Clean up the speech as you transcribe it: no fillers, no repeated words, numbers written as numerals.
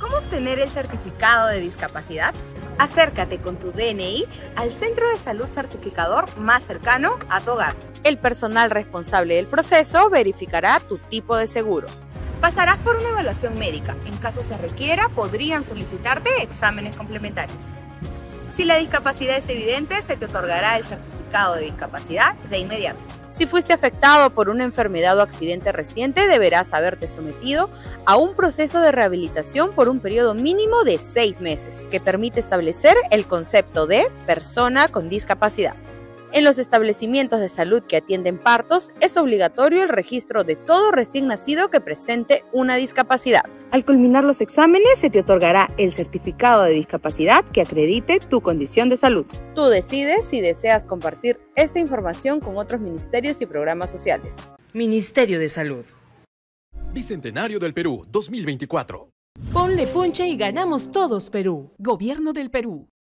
¿Cómo obtener el certificado de discapacidad? Acércate con tu DNI al centro de salud certificador más cercano a tu hogar. El personal responsable del proceso verificará tu tipo de seguro. Pasarás por una evaluación médica. En caso se requiera, podrían solicitarte exámenes complementarios. Si la discapacidad es evidente, se te otorgará el certificado de discapacidad de inmediato. Si fuiste afectado por una enfermedad o accidente reciente, deberás haberte sometido a un proceso de rehabilitación por un periodo mínimo de 6 meses, que permite establecer el concepto de persona con discapacidad. En los establecimientos de salud que atienden partos, es obligatorio el registro de todo recién nacido que presente una discapacidad. Al culminar los exámenes, se te otorgará el certificado de discapacidad que acredite tu condición de salud. Tú decides si deseas compartir esta información con otros ministerios y programas sociales. Ministerio de Salud. Bicentenario del Perú 2024. Ponle punche y ganamos todos, Perú. Gobierno del Perú.